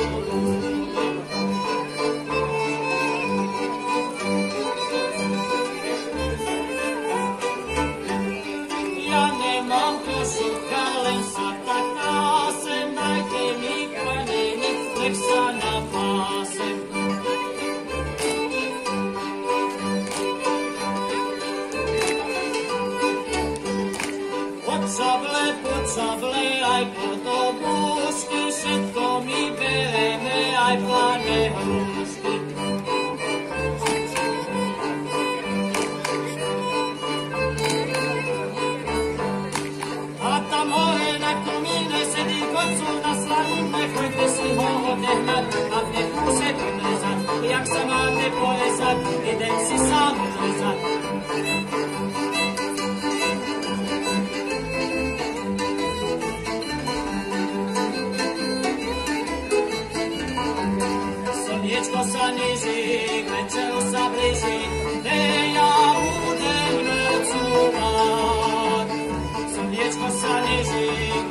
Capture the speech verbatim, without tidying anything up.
Sable, pod sable, aj pod obúšky, všetko my bereme, aj plané húšky. A tam hore na komíne sedí kocúr na slavúne, choďte si ho odehnať a v nechu se podrezať. Jak sa máte polezať, idem si sám odrezať. Slniečko sa níži, k večeru sa blíži, kde ja budem nocovať. Slniečko sa níži,